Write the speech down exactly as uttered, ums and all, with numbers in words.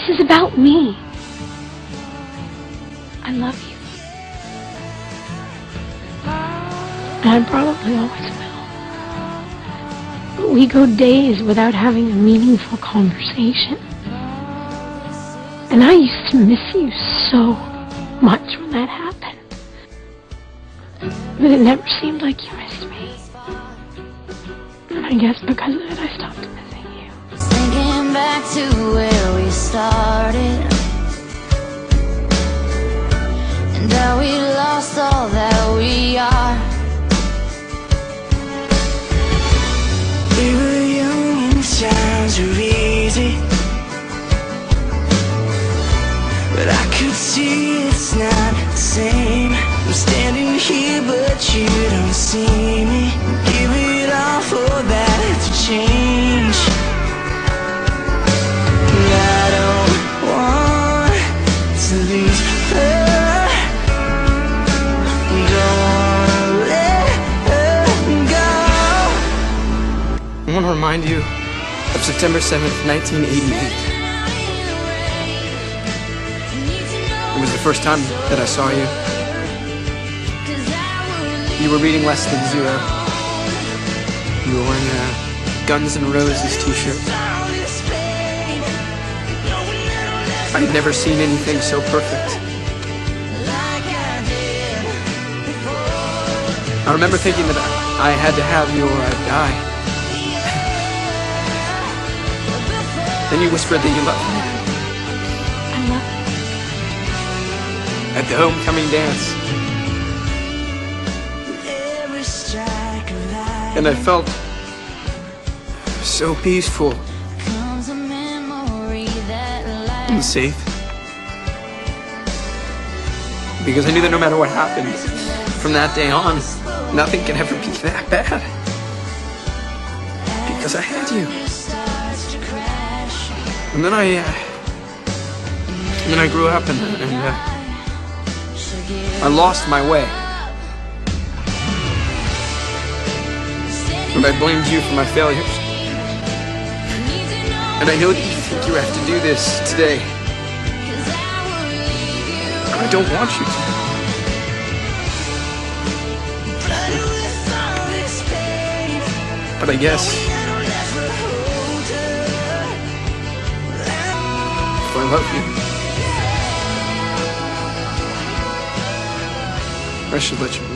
This is about me. I love you. And I probably always will. But we go days without having a meaningful conversation. And I used to miss you so much when that happened. But it never seemed like you missed me. And I guess because of it, I stopped missing you. Thinking back to where we started, and how we lost all that we are. We were young and times were easy, but I could see it's not the same. I'm standing here but you don't see me. Give it all for that to change. I don't want to lose her. Don't wanna let her go. I want to remind you of September seventh, nineteen eighty-eight. It was the first time that I saw you. You were reading less than zero. You were wearing a Guns N' Roses t-shirt. I had never seen anything so perfect. I remember thinking that I had to have you or I'd die. Then you whispered that you loved me. I love you. At the homecoming dance. And I felt so peaceful and safe. Because I knew that no matter what happened from that day on, nothing can ever be that bad. Because I had you. And then I, uh, and then I grew up and, and uh, I lost my way. And I blamed you for my failures. And I know that you think you have to do this today. And I don't want you to. But I guess if I love you, I should let you go.